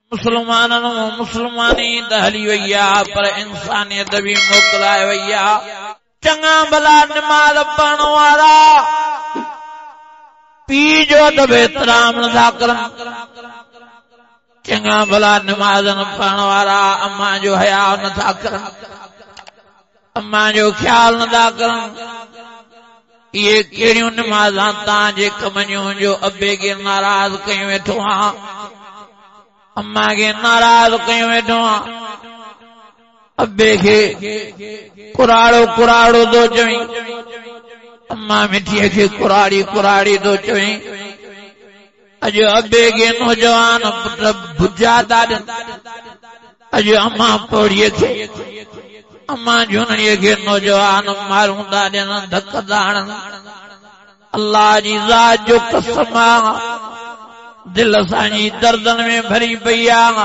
मुसलमानन मुसलमानी त हली वई आ पर इंसानियत भी मोकलाए वई आ। चङा भला निमाज़ पढ़ण वारा पीउ जो अदब एहतराम नथा करन। चङा भला निमाज़ न पढ़ण वारा अम्मा जो हया नथा करन, अम्मा जो ख्याल नथा करन। ये कहिड़ियूं निमाज़ां तव्हां जे कमनियूं जो अबे खे नाराज़ कयूं वेठो आहियां, अम्मा खे नाराज़ कयूं वेठो आहियां। अबे खे कुराड़ो कुराड़ो थो चवीं, अम्मा मिठीअ खे कुराड़ी कुराड़ी थो चवीं। अॼु अबे खे नौजवान पुट भुजा था ॾियनि, अॼु अम्मा पौड़ीअ खे अम्मा झूनड़ीअ खे नौजवान मारूं था ॾियनि, धक था हणनि। अल्लाह जी ज़ात जो कसम आहे, दिल असांजी दर्दन में भरी पई आहे।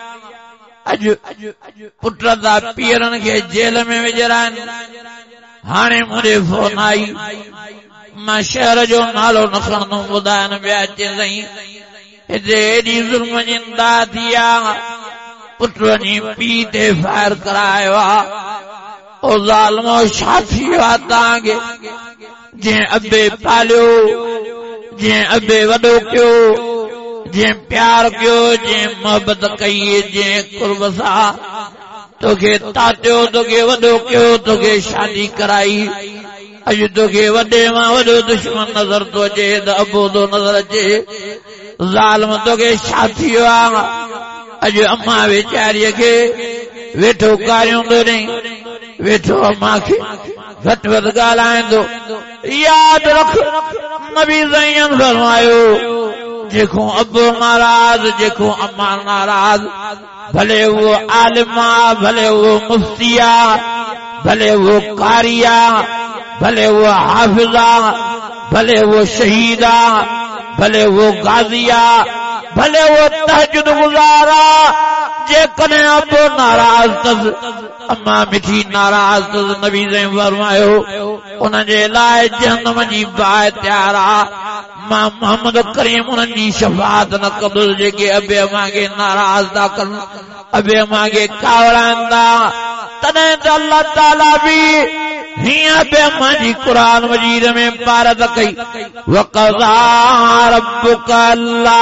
अॼु पुट था पीरनि खे जेल में विझराइनि। हाणे मुंहिंजे फोन आई, मां शहर जो नालो न खणंदुमि, ॿुधाइनि पिया चई हिते एॾी ज़ुल्म जी इंतहा थी आहे, पुट वञी पीउ ते फायर करायो आहे। ओ ज़ालिमो छा थी वियो आहे तव्हांखे? जंहिं अबे पालियो, जंहिं अबे वॾो कयो, जंहिं प्यार कयो, जंहिं मोहबत कई, जंहिं कुर्ब सां तोखे ताटियो, तोखे वॾो कयो, तोखे शादी कराई। अॼु तोखे वॾे मां वॾो दुश्मन नज़र थो अचे त अबो थो नज़र अचे। ज़ालिम तोखे छा थी वियो आहे? अॼु अम्मा वेचारीअ खे वेठो कारियूं थो ॾेई, वेठो अम्मा खे घटि वधि ॻाल्हाईंदो। यादि रख, नबी साईं फरमायो, जेको अबो नाराज़, जेको अम्मा नाराज़, भले वो आलिमा, भले वो मुफ्तिया, भले वो कारिया, भले वो हाफिजा, भले वो शहीदा, भले वो गाजिया, भले वो तहज्जुद गुज़ारा, जेकॾहिं अबो नाराज़ अथसि, अम्मा मिठी नाराज़ अथसि, नबी साईं फरमायो उन जे लाइ जहन्नम जी बाहि तयार आहे। मां मोहम्मद करीम उन्हनि जी शफ़ाअत न कंदुसि जेके अबे अम्मा खे नाराज़ था कनि, अबे अम्मा खे कावड़ाइनि था। तॾहिं त अल्लाह ताला बि हीअं अबे अम्मा जी क़ुरान मजीद में पारत कई, वक़ज़ा रब्बुका अल्ला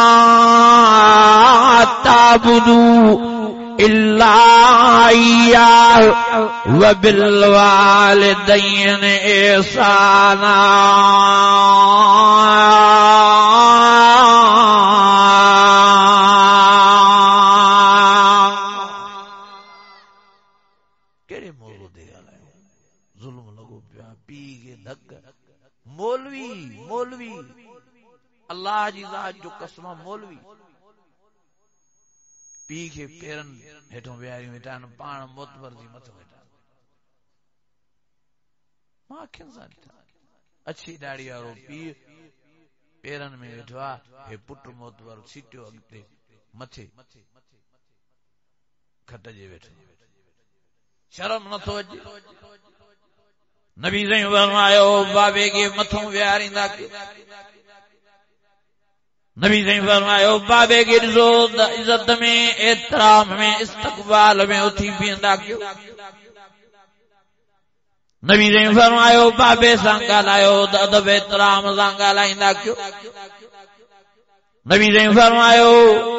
ताबुदू इल्ला इय्याहु व बिल वालिदैनि इहसाना। केड़े मोलो दे ॻाल्हायो, ज़ुल्म लॻो पियो आहे, पीउ खे धक। मौलवी मौलवी अल्लाह जी ज़ात जो कसम, मौलवी पीउ खे पेरनि हेठों विहारियूं वेठा आहिनि, पाण मोतबर थी मथो वेठा। मां अखियुनि सां ॾिठा, अछी ॾाढ़ी वारो पीउ पेरनि में वेठो आहे, हे पुट मोतबर सीटियो अॻिते मथे खटिजे वेठो, शर्म नथो अचे। नबी साईं फरमायो बाबे खे मथों विहारींदा कयो। नबी साईं फरमायो बाबे खे ॾिसो त इज़त में, एतिराम में, इस्तक़बाल में उथी बीहंदा कयो। नबी साईं फरमायो बाबे सां ॻाल्हायो त अदब एतिराम सां ॻाल्हाईंदा कयो। नबी साईं फरमायो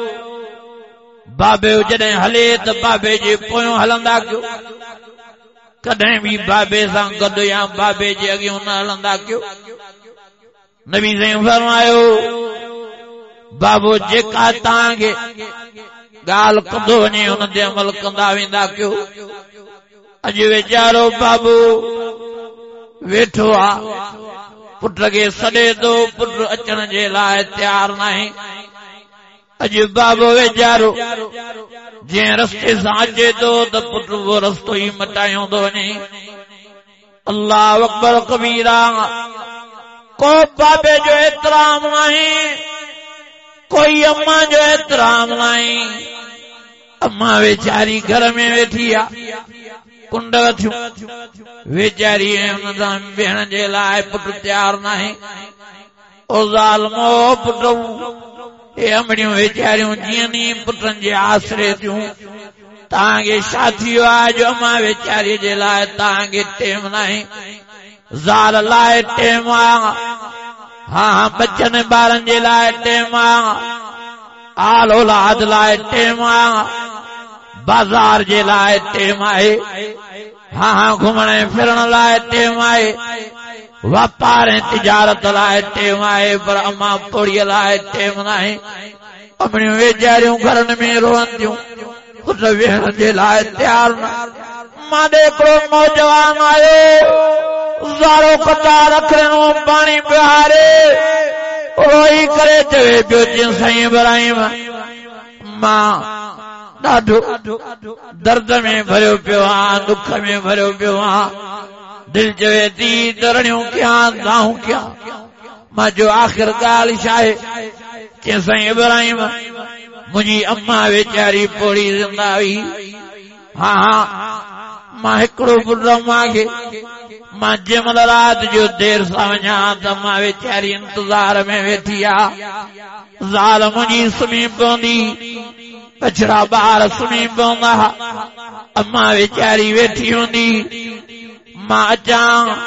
बाबे जॾहिं हले त बाबे जे पोयों हलंदा कयो, कॾहिं बि बाबे सां गॾु या बाबे जे अॻियों न हलंदा कयो। नबी साईं फरमायो बाबो जेका तव्हांखे ॻाल्हि कंदो वञे हुन ते अमल कंदा वेंदा कयो। अॼु वीचारो बाबू वेठो आहे, पुट खे सॾे थो, पुट अचण जे लाइ तयार नाहे। अॼु बाबो वीचारो जंहिं रस्ते सां अचे थो त पुट उहो रस्तो ई मटायो थो वञे। अल्लाह अकबर कबीरा, को बाबे जो एतिराम नाहे, कोई अम्मा जो एतिराम नाहे। अम्मा वीचारी घर में वेठी आहे, कुंड थियूं, वीचारी हुन सां वेहण जे लाइ पुट तयार नाहे। ओ ज़ालिमो पुट ए अमड़ियूं वेचारियूं जीअं नी पुटनि जे आसरे थियूं तव्हांखे छा थी वियो आहे जो अम्मा वेचारी जे लाइ तव्हांखे टेम नाहे ज़ाल लाइ टेम आहे हाँ बच्चनि ॿारनि जे लाइ टेम आहे आल औलाद लाइ टेम आहे बाज़ार जे लाइ टेम आहे हाँ घुमण फिरण लाइ टेम आहे वापार ऐं तिजारत लाइ टेम आहे पर अम्मा पोड़ीअ लाइ टेम नाहे अमड़ियूं वेचारियूं घरनि में रोहनि थियूं पुट वेहण जे लाइ तयार न मां ॾे हिकिड़ो नौजवान आयो ज़ारो कटा रखड़ो पाणी पिहारे रोई करे चवे पियो जीअं साईं इब्राहिम मां ॾाढो दर्द में भरियो पियो आहियां दुख में भरियो पियो आहियां दिल चवे थी दरणियूं कयां दाहूं कयां मां जो आख़िर ॻाल्हि छा आहे चई साईं इब्राहिम मुंहिंजी अम्मा वेचारी पोड़ी ज़िंदा हुई हाँ मां हिकिड़ो पुटु मांखे मां जंहिंमहिल राति जो देर सां वञा त मां वेचारी इंतज़ार में वेठी आहे ज़ाल मुंहिंजी सुम्ही पवंदी बछड़ा ॿार सुम्ही पवंदा अम्मा वेचारी वेठी हूंदी मां अचां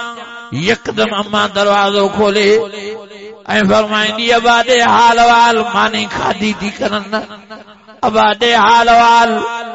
यकदम अम्मा दरवाज़ो खोले ऐं फरमाईंदी अबा ॾे हाल वाल मानी खाधी थी करनि अबा ॾे हाल वाल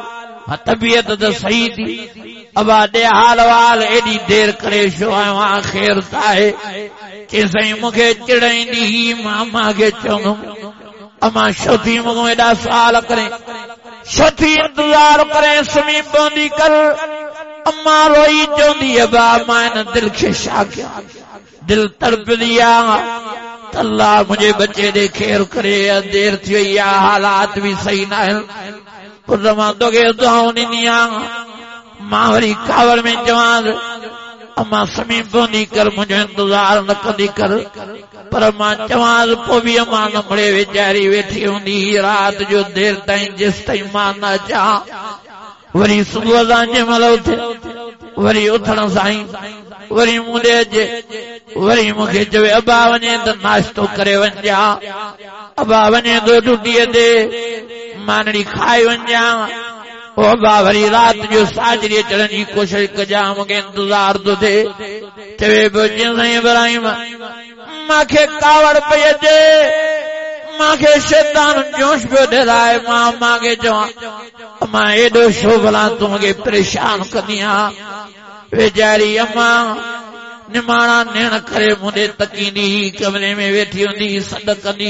तबियत त सही थी अबा ॾे हाल वाल एॾी देर करे छो आयो आहे ख़ैर त आहे चई साईं मूंखे चिड़ाईंदी ही मां अम्मा खे चवंदुमि अम्मा छो थी मूंखां एॾा सुवाल करे छो थी इंतज़ार करे सुम्ही पवंदी कर अम्मा रोई चवंदी अबा मां हिन दिल खे छा कयां दिल तड़पदी आहे त अल्लाह मुंहिंजे बच्चे ॾे ख़ैर करे देर थी वई आहे हालात बि सही न आहिनि पुट मां तोखे दुआऊं ॾिनी आहियां मां वरी कावड़ में चवां अम्मा सुम्ही पवंदी कर मुंहिंजो इंतज़ार न कंदी कर पर मां चवां पोइ बि अम्मा नंबड़े वेचारी वेठी हूंदी राति जो देर ताईं जेसि ताईं मां न अचां वरी सुबुह सां जंहिंमहिल उथे वरी उथण सां ई वरी मूं ॾे अचे वरी मूंखे चवे अबा वञे त नाश्तो करे वञा अबा वञे थो ड्यूटीअ ते मानड़ी खाई वञा ओ अबा वरी राति जो साजरी अचण जी कोशिशि कजां मूंखे इंतज़ार थो थिए चवे पियो जीअं साईं इब्राहिम मूंखे कावड़ पई अचे मूंखे शैतान जोश पियो ॾिराए मां खे चवां मां एॾो छो भला तूं मूंखे परेशान कंदी आहीं वेचारी अम्मा निमाणा नेण करे मूंॾे तकींदी कमरे में वेठी हूंदी सॾ कंदी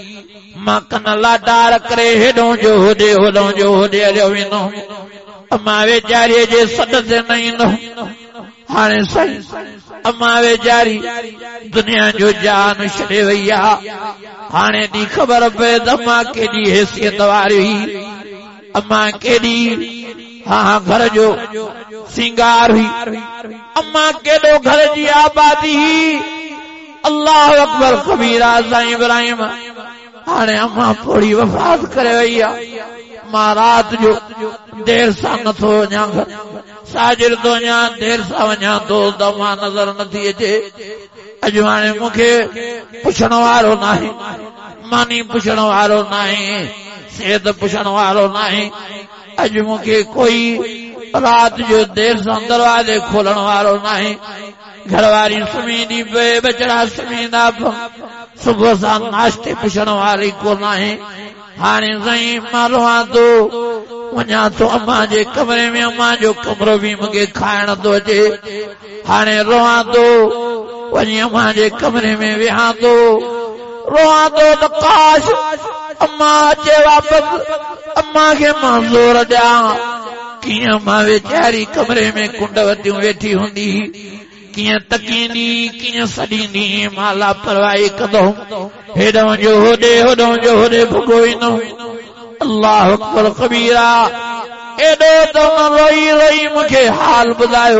मां कन लाडार करे हेॾो जो होॾे होॾो जो होॾे हलियो वेंदो अम्मा वेचारीअ जे सॾ ते न ईंदो हाणे साईं अम्मा वेचारी दुनिया जो जान छॾे वई आहे हाणे ॾी ख़बर पए त अम्मा केॾी हैसियत वारी हुई अम्मा केॾी हाँ घर जो सिंगार हुई अम्मा केॾो घर जी आबादी हुई अल्लाह अकबर कबीरा साईं इब्राहिम हाणे अम्मा पोड़ी वफ़ात करे वई आहे मां राति जो देर सां नथो वञा साजिर थो वञा देर सां वञा थो त मां नज़र नथी अचे अॼु हाणे मूंखे पुछण वारो नाहे मानी पुछण वारो नाहे सेहत पुछण वारो नाहे अॼु मूंखे कोई राति जो देर सां दरवाजे खोलण वारो नाहे घरवारी सुम्हींदी पए बचड़ा सुम्हींदा सुबुह सां नाश्ते पुछण वारी कोन आहे हाणे साईं मां रोहां थो वञा थो अम्मा जे कमरे में अम्मा जो कमरो बि मूंखे खाइण थो अचे हाणे रोहां थो वञी अम्मा जे कमरे में वेहां थो रोहां थो त काश अम्मा अचे वापसि अम्मा खे मां ज़ोर ॾियां कीअं मां वेचारी कमरे में कुंड वटियूं वेठी हूंदी कीअं तकींदी कीअं सॾींदी मां लापरवाही कंदो हेॾो जो होॾे होॾो जो होॾे भुॻो ईंदो अल्लाह अकबर कबीरा एॾो त रोई रोई मूंखे हाल ॿुधायो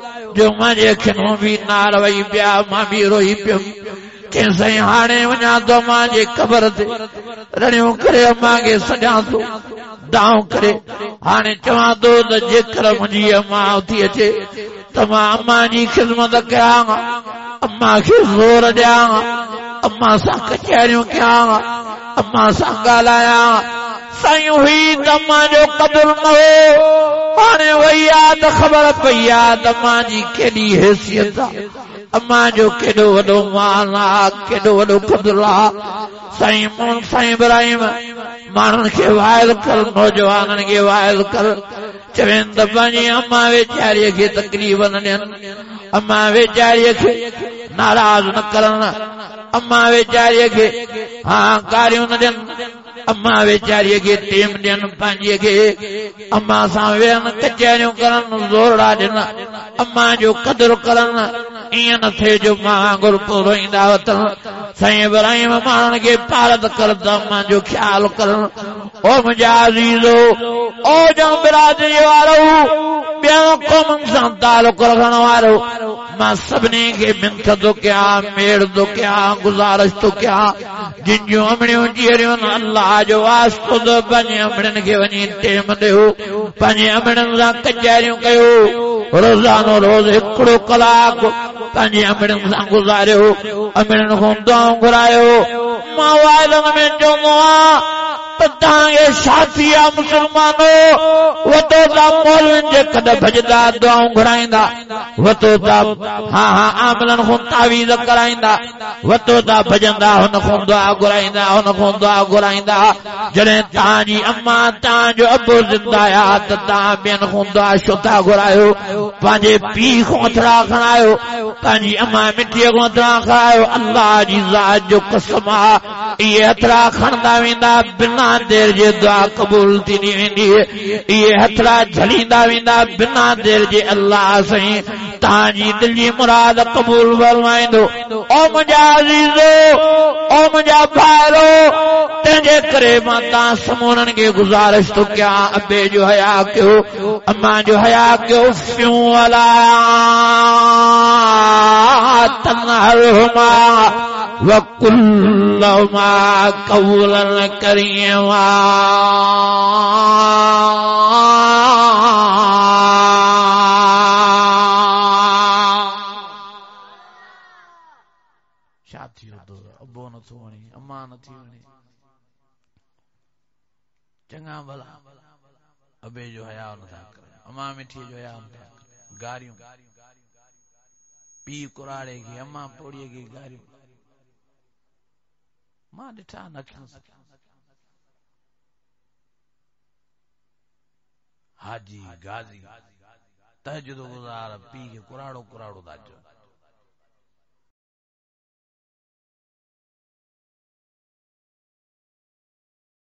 जो मुंहिंजे अखियुनि मां बि नार वई पिया मां बि रोई पियुमि चई साईं हाणे वञा थो अम्मा जे क़बर ते रड़ियूं करे अम्मा खे सॼां थो दाऊं करे हाणे चवां थो त जेकर मुंहिंजी अम्मा उथी अचे त मां अम्मा जी ख़िदमत कयां अम्मा खे ज़ोर ॾियां अम्मा सां कचहरियूं कयां अम्मा सां ॻाल्हायां साईं हुई त अम्मा जो क़दुर न हो हाणे वई आहे त ख़बर पई आहे त अम्मा जी केॾी हैसियत आहे अम्मा जो केॾो वॾो मान आहे केॾो वॾो क़दुर आहे साईं इब्राहिम माण्हुनि खे वाइल कर नौजवाननि खे वाइल कर चवनि त पंहिंजी अम्मा वेचारीअ खे तकलीफ़ न ॾियनि अम्मा वेचारीअ खे नाराज़ न करनि अम्मा वेचारीअ खे हाकारियूं न ॾियनि अम्मा वेचारीअ खे टेम ॾियनि पंहिंजीअ खे अम्मा सां वेहनि कचहरियूं करनि ज़ोरड़ा ॾियनि अम्मा जो क़दुरु करनि ईअं न थिए जो मां वांगुरु पूरो ईंदा वठनि साईं इब्राहिम माण्हुनि खे पारत कर त अम्मा जो ख़्यालु करनि ओ मुंहिंजा अज़ीज़ो ओ ॼण बिरादरी वारो ॿियनि क़ौमुनि सां तालुक़ रखण वारो मां सभिनी खे मिंथ थो कयां मेड़ थो कयां गुज़ारिश थो कयां जिन जूं अमड़ियूं जीअरियूं अल्लाह जो वास्तो त पंहिंजे अमड़ियुनि खे वञी टेम ॾियो पंहिंजे अमड़ियुनि सां कचहरियूं कयो रोज़ानो रोज़ हिकिड़ो कलाक पंहिंजे अमड़ियुनि सां गुज़ारियो अमड़ियुनि खां दुआऊं घुरायो मां वाइलनि में चवंदो आहियां त तव्हांखे साथी आहे मुस्लमानो वतो था मौलवियुनि जे कॾ भॼंदा दुआऊं घुराईंदा वतो था आमलनि खां तावीज़ कराईंदा वतो था भॼंदा हुन खां दुआ घुराईंदा हुन खां दुआ घुराईंदा जॾहिं तव्हांजी अम्मा तव्हांजो अबो ज़िंदा आया त तव्हां ॿियनि खां दुआ छो था घुरायो पंहिंजे पीउ खां हथड़ा खणायो पंहिंजी अम्मा मिटीअ खां हथड़ा खणायो अल्लाह जी ज़ात जो कसम आहे इहे हथड़ा खणंदा वेंदा बिना देर जे दुआ क़बूल थींदी वेंदी इहे हथड़ा झलींदा वेंदा बिना देर जे अल्लाह साईं तव्हांजी दिलि जी मुराद क़बूल फरमाईंदो ओ मुंहिंजा अज़ीज़ो ओ मुंहिंजा भाइरो तंहिंजे करे मां तव्हां समूरनि खे गुज़ारिश थो कयां अबे जो हया कयो अम्मा जो हया कयो उफ़ियूं अला तन्हरुमा वकुल्लहुमा क़ौलन करीमा छा थी वियो अबो नथो वणे अम्मा नथी वणे चङा भला अबे जो हया नथा कनि अम्मा मिठी जो हया नथा कनि गारियूं पीउ कुराड़े खे अम्मा पोड़ीअ खे गारियूं मां ॾिठा न हाजी गाज़ी तहजुद गुज़ार पीउ खे कुराड़ो था चवनि